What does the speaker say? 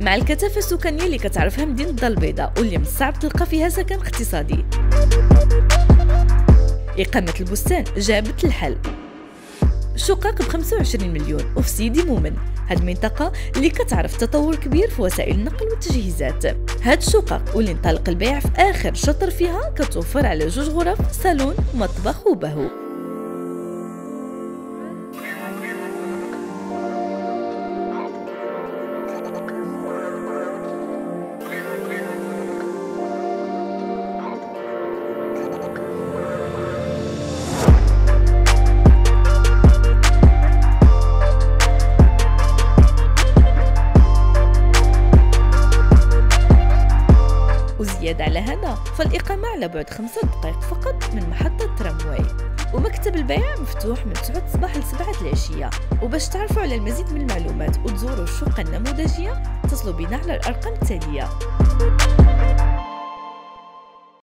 مع الكثافة السكانية اللي كتعرفها مدينة الدار البيضاء واللي من الصعب تلقى فيها سكن اقتصادي، إقامة البستان جابت الحل. شقق ب25 مليون وفي سيدي مومن، هاد المنطقة اللي كتعرف تطور كبير في وسائل النقل والتجهيزات. هاد الشقق واللي انطلق البيع في آخر شطر فيها كتوفر على 2 غرف، صالون، مطبخ وبهو. وزيادة على هذا فالإقامة على بعد 5 دقائق فقط من محطة ترامواي، ومكتب البيع مفتوح من 9 الصباح ل 7 العشية. وباش تعرفوا على المزيد من المعلومات وتزوروا الشقة النموذجية اتصلوا بنا على الأرقام التالية.